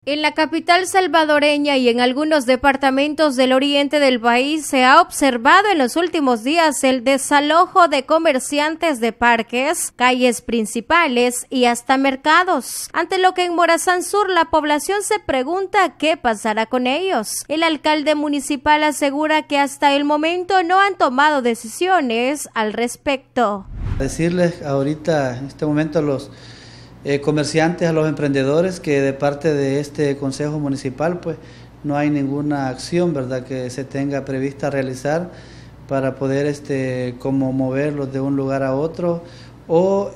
En la capital salvadoreña y en algunos departamentos del oriente del país se ha observado en los últimos días el desalojo de comerciantes de parques, calles principales y hasta mercados, ante lo que en Morazán Sur la población se pregunta qué pasará con ellos. El alcalde municipal asegura que hasta el momento no han tomado decisiones al respecto. Decirles ahorita, en este momento, a los comerciantes, a los emprendedores, que de parte de este Consejo Municipal pues no hay ninguna acción, ¿verdad?, que se tenga prevista realizar para poder como moverlos de un lugar a otro o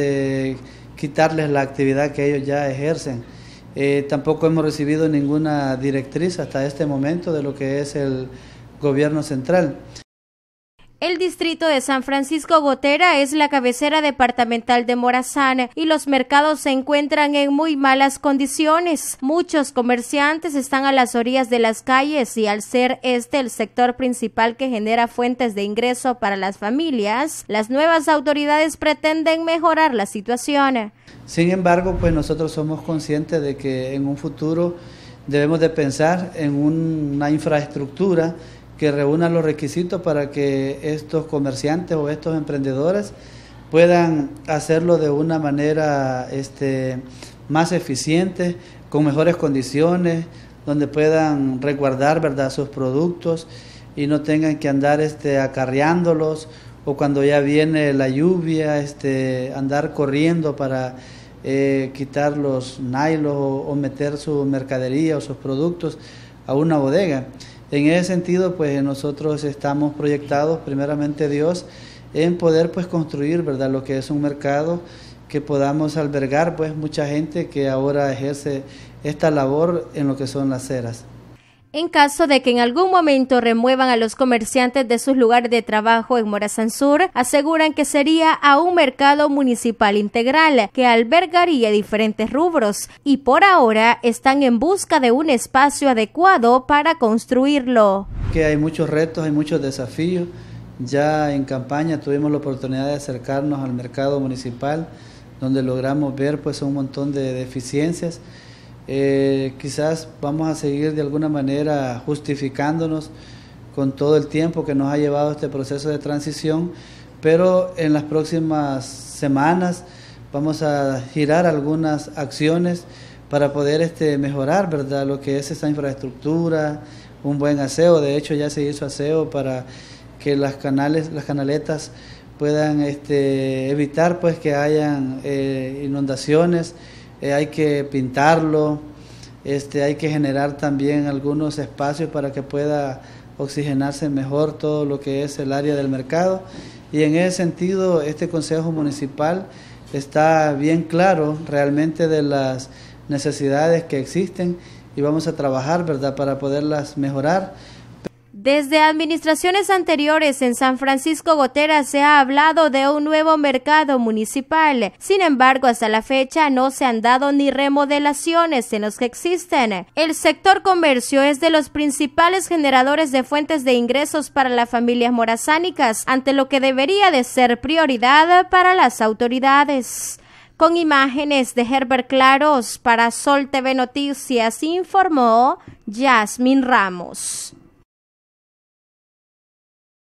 quitarles la actividad que ellos ya ejercen. Tampoco hemos recibido ninguna directriz hasta este momento de lo que es el gobierno central. El distrito de San Francisco Gotera es la cabecera departamental de Morazán y los mercados se encuentran en muy malas condiciones. Muchos comerciantes están a las orillas de las calles y al ser este el sector principal que genera fuentes de ingreso para las familias, las nuevas autoridades pretenden mejorar la situación. Sin embargo, pues nosotros somos conscientes de que en un futuro debemos de pensar en una infraestructura que reúna los requisitos para que estos comerciantes o estos emprendedores puedan hacerlo de una manera más eficiente, con mejores condiciones, donde puedan resguardar, ¿verdad?, sus productos y no tengan que andar acarreándolos, o cuando ya viene la lluvia andar corriendo para quitar los nailos o meter su mercadería o sus productos a una bodega. En ese sentido, pues nosotros estamos proyectados, primeramente Dios, en poder pues construir, ¿verdad?, lo que es un mercado que podamos albergar pues mucha gente que ahora ejerce esta labor en lo que son las ceras. En caso de que en algún momento remuevan a los comerciantes de sus lugares de trabajo en Morazán Sur, aseguran que sería a un mercado municipal integral que albergaría diferentes rubros y por ahora están en busca de un espacio adecuado para construirlo. Que hay muchos retos, hay muchos desafíos. Ya en campaña tuvimos la oportunidad de acercarnos al mercado municipal, donde logramos ver pues un montón de deficiencias. Quizás vamos a seguir de alguna manera justificándonos con todo el tiempo que nos ha llevado este proceso de transición, pero en las próximas semanas vamos a girar algunas acciones para poder mejorar, ¿verdad?, lo que es esa infraestructura, un buen aseo. De hecho ya se hizo aseo para que las canaletas puedan evitar pues que hayan inundaciones. Hay que pintarlo, hay que generar también algunos espacios para que pueda oxigenarse mejor todo lo que es el área del mercado. Y en ese sentido, este Consejo Municipal está bien claro realmente de las necesidades que existen y vamos a trabajar, ¿verdad?, para poderlas mejorar. Desde administraciones anteriores en San Francisco Gotera se ha hablado de un nuevo mercado municipal. Sin embargo, hasta la fecha no se han dado ni remodelaciones en los que existen. El sector comercio es de los principales generadores de fuentes de ingresos para las familias morazánicas, ante lo que debería de ser prioridad para las autoridades. Con imágenes de Herbert Claros para Sol TV Noticias informó Yasmin Ramos.